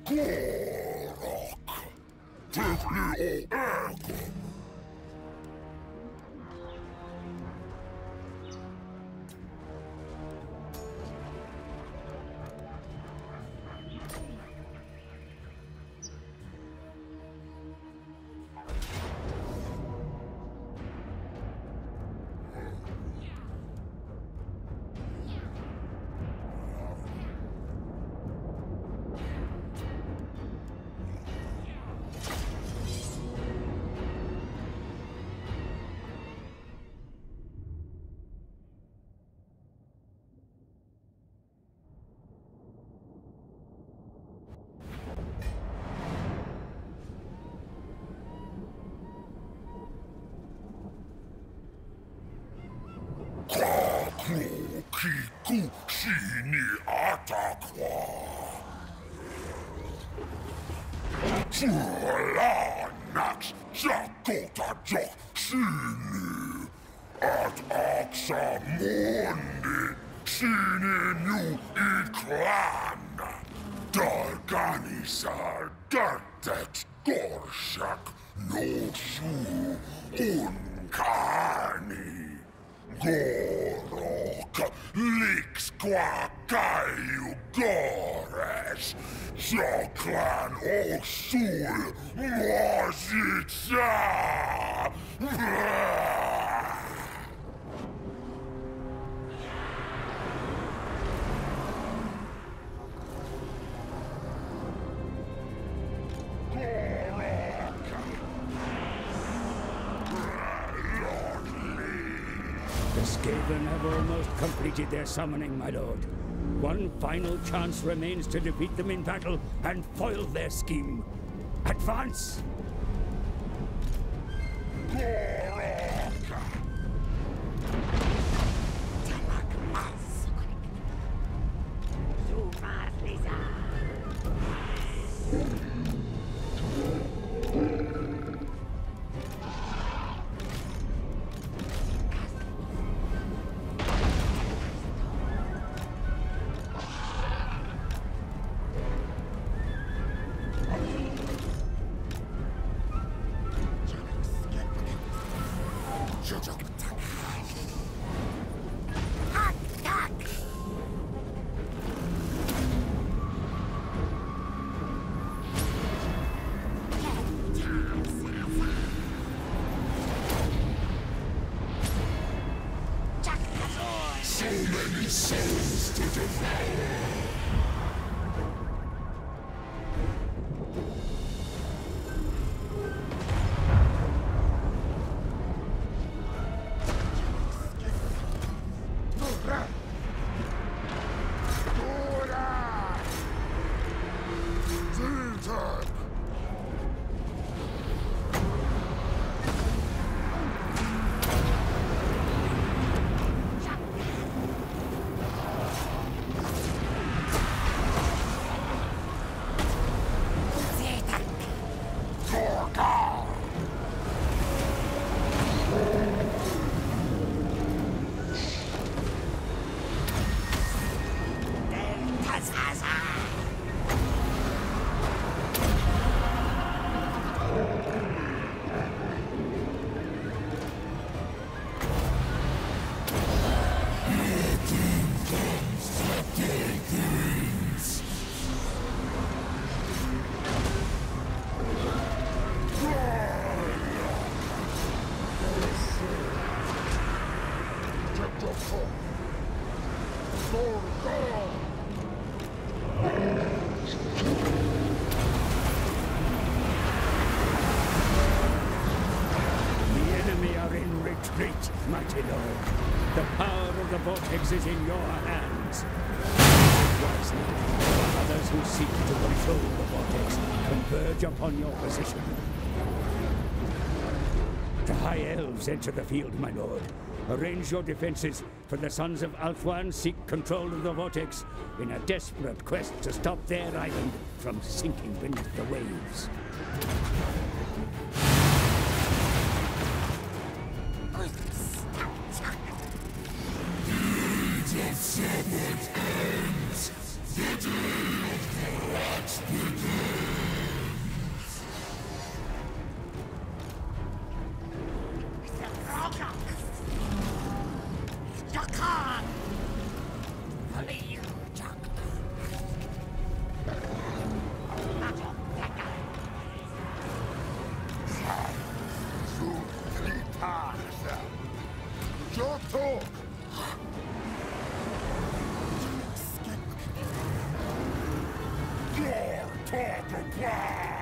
Kiku shini atakwa. Chula nax jakota jok shini. At aksa mundi shini nu iklan. Darganisar dartex gorshak no su unkani. Gorok, Lix Quacaio Gores, Joclan Osul, Mozitsa! The Skaven have almost completed their summoning, my lord. One final chance remains to defeat them in battle and foil their scheme. Advance! So many souls to devour. Retreat, mighty lord. The power of the vortex is in your hands. Wisely, others who seek to control the vortex converge upon your position. The High Elves enter the field, my lord. Arrange your defenses, for the Sons of Ulthuan seek control of the vortex in a desperate quest to stop their island from sinking beneath the waves. Someone ends the day of the rats begins. Don't talk! Your talk apply!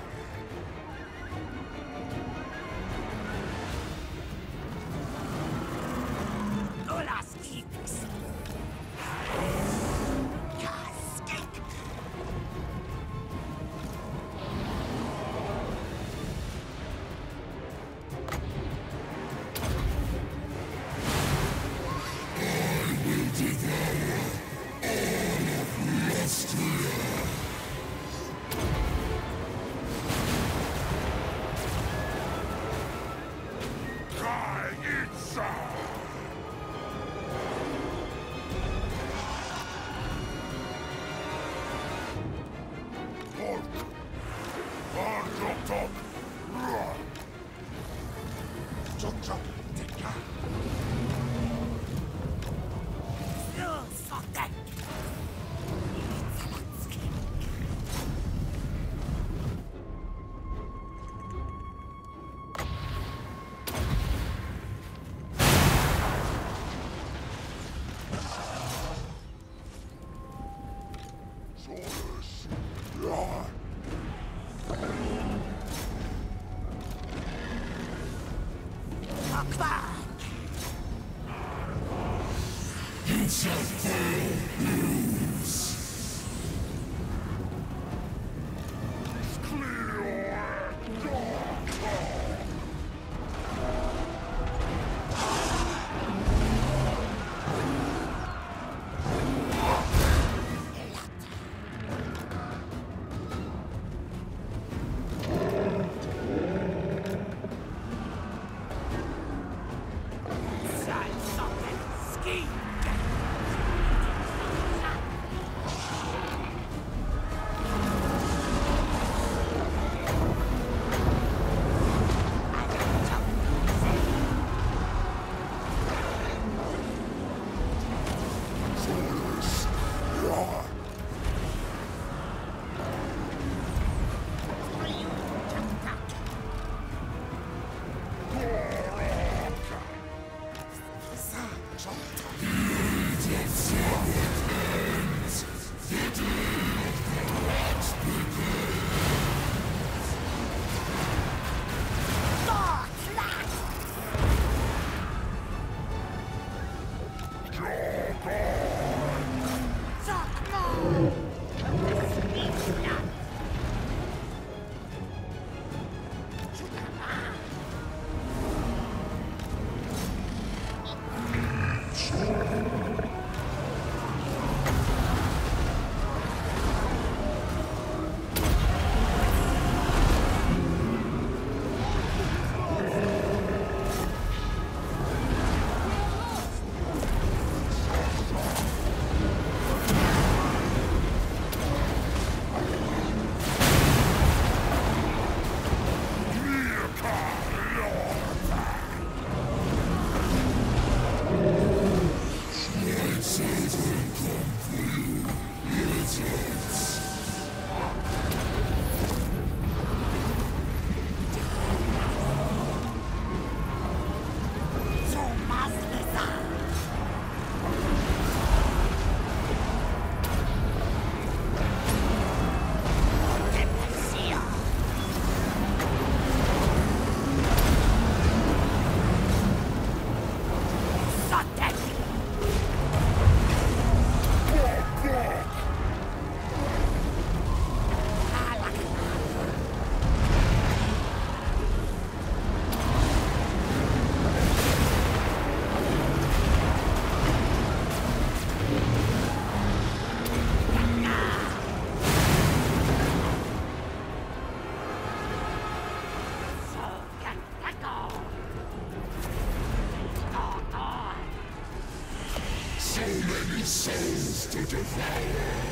Souls to devour!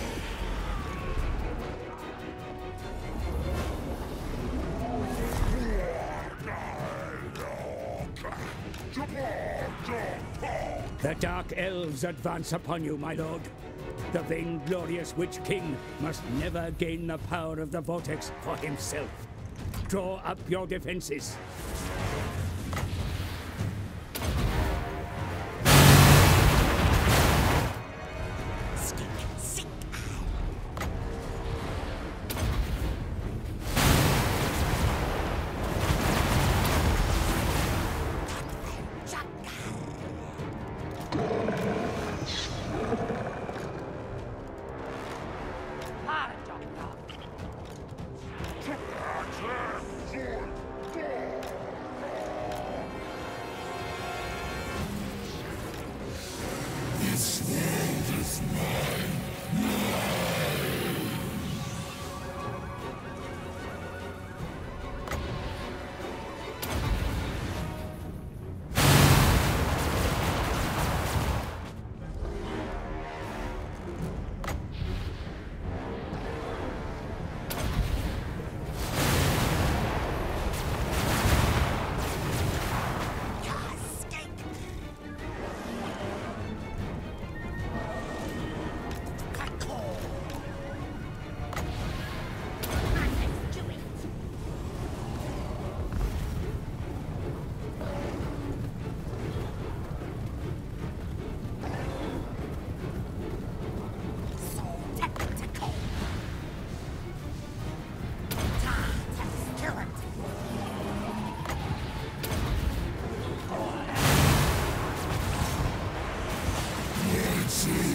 The Dark Elves advance upon you, my lord. The vainglorious Witch King must never gain the power of the Vortex for himself. Draw up your defenses.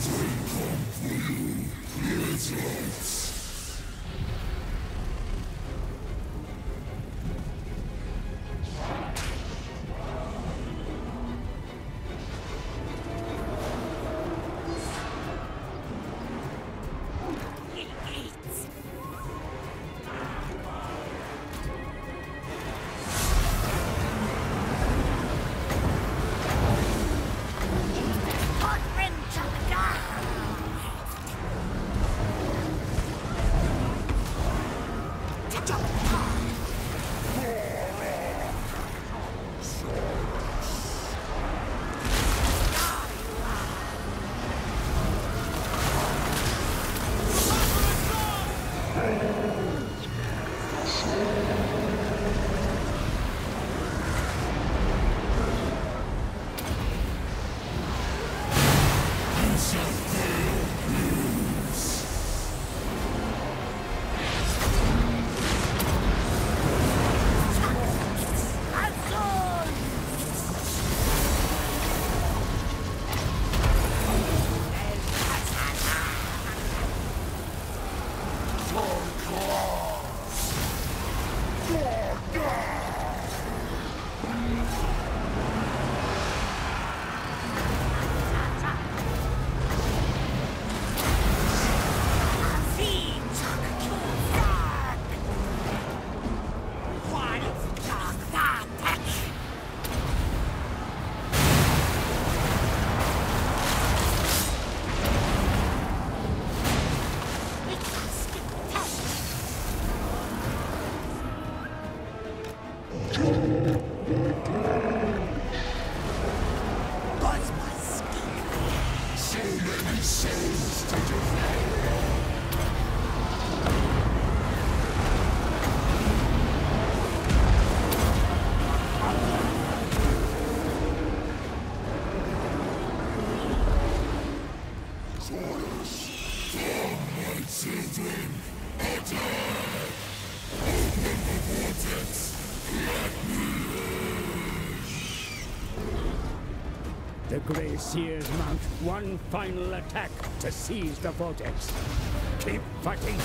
The Grey Seers mount one final attack to seize the Vortex. Keep fighting!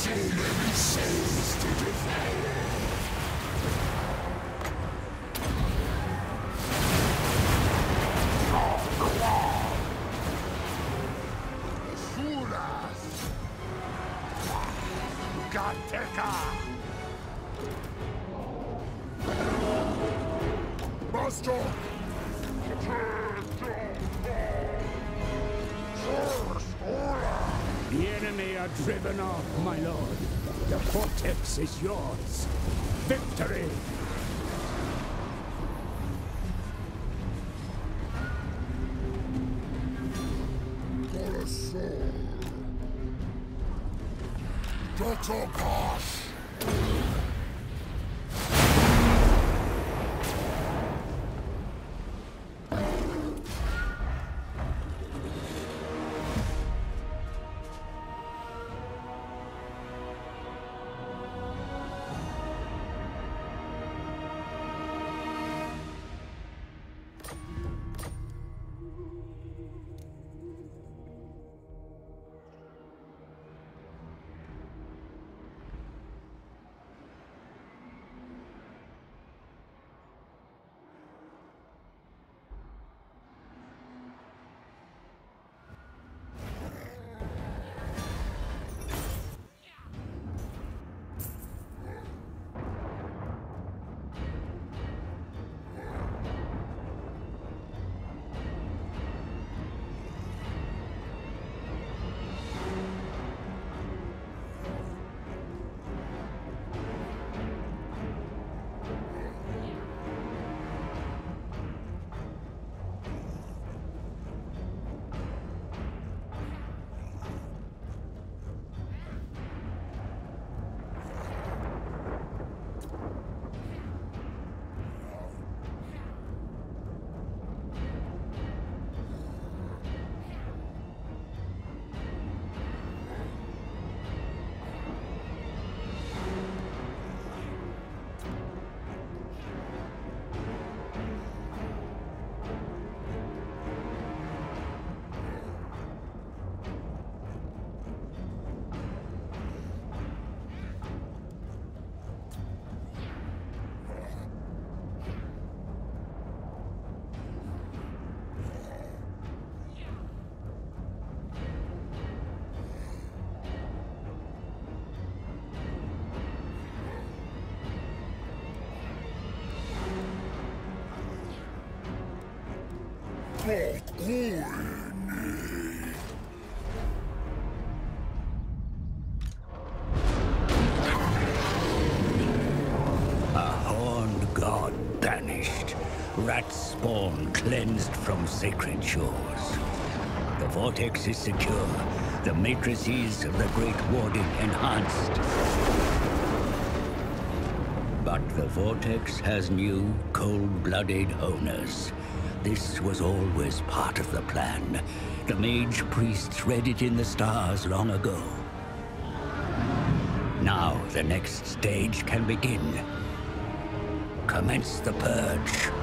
So many souls to devour. Gateka! Master! The enemy are driven off, my lord. The vortex is yours. Victory! For a soul. Dr. Kosh! Rat spawn cleansed from sacred shores. The vortex is secure. The matrices of the Great Warding enhanced. But the vortex has new, cold-blooded owners. This was always part of the plan. The mage priests read it in the stars long ago. Now the next stage can begin. Commence the purge.